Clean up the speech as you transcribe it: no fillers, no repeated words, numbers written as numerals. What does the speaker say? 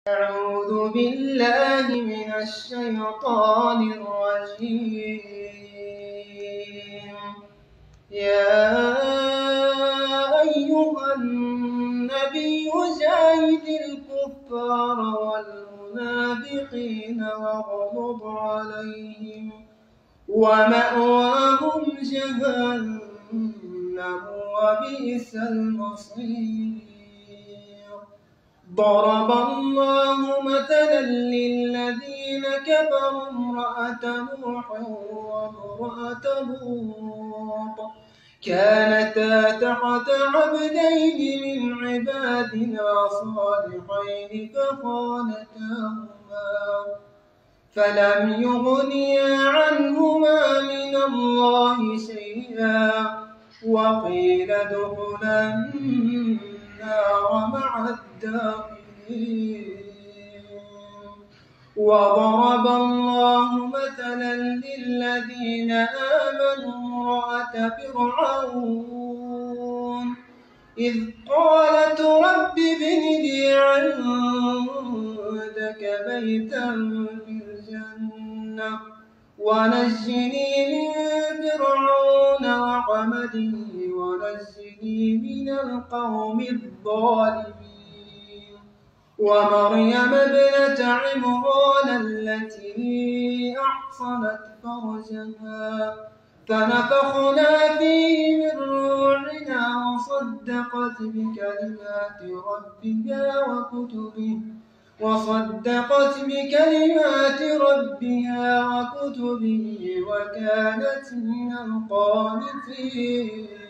أعوذ بالله من الشيطان الرجيم. يا أيها النبي جاهد الكفار والمنافقين واغلظ عليهم ومأواهم جهنم وبئس المصير. ضرب الله مثلا للذين كفروا امرأة نوح وامرأة لوط كانتا تحت عبدين من عبادنا صالحين فخانتاهما فلم يغنيا عنهما من الله شيئا وقيل ادخلا النار مع الداخلين. وضرب الله مثلا للذين آمنوا امرأة فرعون إذ قالت رب ابن لي عندك بيتا في الجنة ونجني من فرعون وعمله ونجني من القوم الظالمين. ومريم ابنة عمران التي أحصنت فرجها فنفخنا فيه من روحنا وصدقت بكلمات ربها وكتبه وكانت من القانتين.